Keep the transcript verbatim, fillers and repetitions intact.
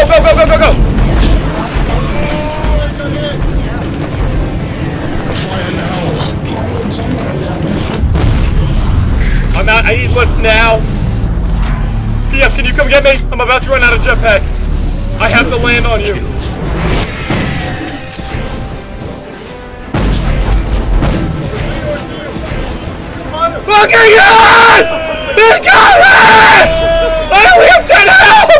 go, go, go, go, go! I'm out. I need lift now. P F, can you come get me? I'm about to run out of jetpack. I have to land on you. Fucking yes! He got me! I only have ten health!